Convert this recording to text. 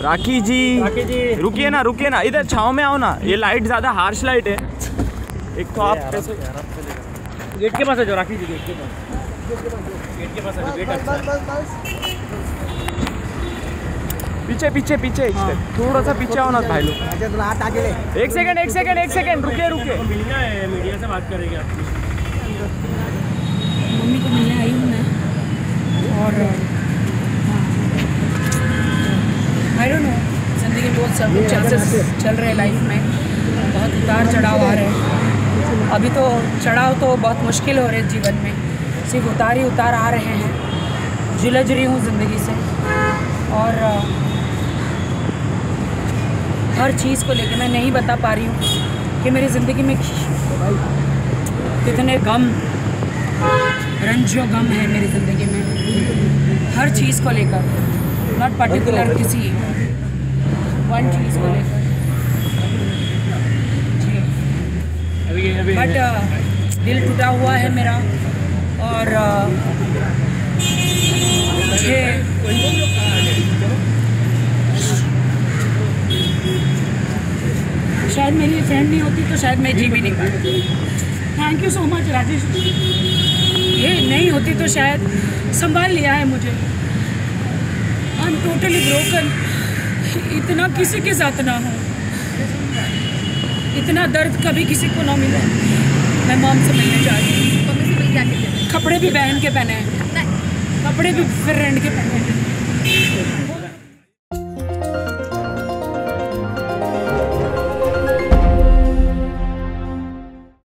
राखी जी रुकिए ना, इधर छाँव में आओ ना, ये लाइट ज़्यादा हार्श लाइट है। एक तो आप कैसे गेट के पास है जो राखी जी, गेट के पास है, गेट अच्छा है। पीछे थोड़ा सा पीछे आओ ना भाई लोग। एक सेकंड रुकिए। मिलना है, मीडिया से बात करेंगे आपकी। मम्मी को मिलने आई हूँ मैं, और आई डोंट नो, ज़िंदगी बहुत सब कुछ चल रहे लाइफ में, बहुत उतार चढ़ाव आ रहे हैं। अभी तो चढ़ाव तो बहुत मुश्किल हो रहे हैं जीवन में, सिर्फ उतार ही उतार आ रहे हैं। जुलझ रही हूँ ज़िंदगी से, और हर चीज़ को लेकर मैं नहीं बता पा रही हूँ कि मेरी ज़िंदगी में कितने गम, रंजो गम है मेरी ज़िंदगी में, हर चीज़ को लेकर, नॉट पर्टिकुलर किसी वन चीज़ को लेकर। बट दिल टूटा हुआ है मेरा, और मुझे शायद मेरी फ्रेंड नहीं होती तो शायद मैं जी भी नहीं पाती। Thank you so much Rajesh, ये नहीं होती तो शायद संभाल लिया है मुझे। आई एम टोटली ब्रोकन, इतना किसी के साथ ना हो, इतना दर्द कभी किसी को ना मिले। मैं मॉम से मिलने जा रही हूँ, कपड़े भी बहन के पहने हैं, कपड़े भी फ्रेंड के पहने हैं।